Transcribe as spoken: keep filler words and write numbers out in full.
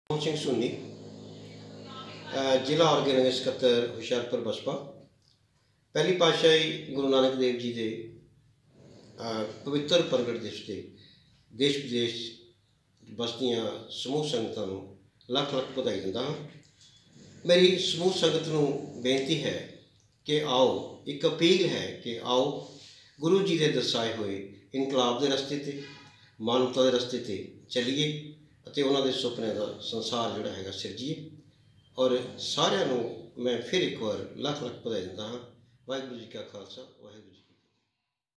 मोहन सिंह सुन्नी, जिला ऑर्गेनाइजिंग सकत्तर हुशियारपुर बसपा। पहली पातशाही गुरु नानक देव जी के पवित्र प्रगट दिवस से देश विदेश बसदियाँ समूह संगतां नूं लख लख बधाई दिंदा हां। मेरी समूह संगत नूं बेनती है कि आओ, एक अपील है कि आओ गुरु जी के दर्शाए हुए इनकलाब के रस्ते ते, मानवता के रस्ते ते चलीए ਅਤੇ ਉਹਨਾਂ ਦੇ ਸੁਪਨਿਆਂ ਦਾ ਸੰਸਾਰ ਜਿਹੜਾ ਹੈਗਾ ਸਿਰਜੀਏ। ਔਰ ਸਾਰਿਆਂ ਨੂੰ ਮੈਂ ਫਿਰ ਇੱਕ ਵਾਰ ਲੱਖ ਲੱਖ ਵਧਾਈ ਦਿੰਦਾ ਹਾਂ। ਵਾਹਿਗੁਰੂ ਜੀ ਕਾ ਖਾਲਸਾ, ਵਾਹਿਗੁਰੂ ਜੀ।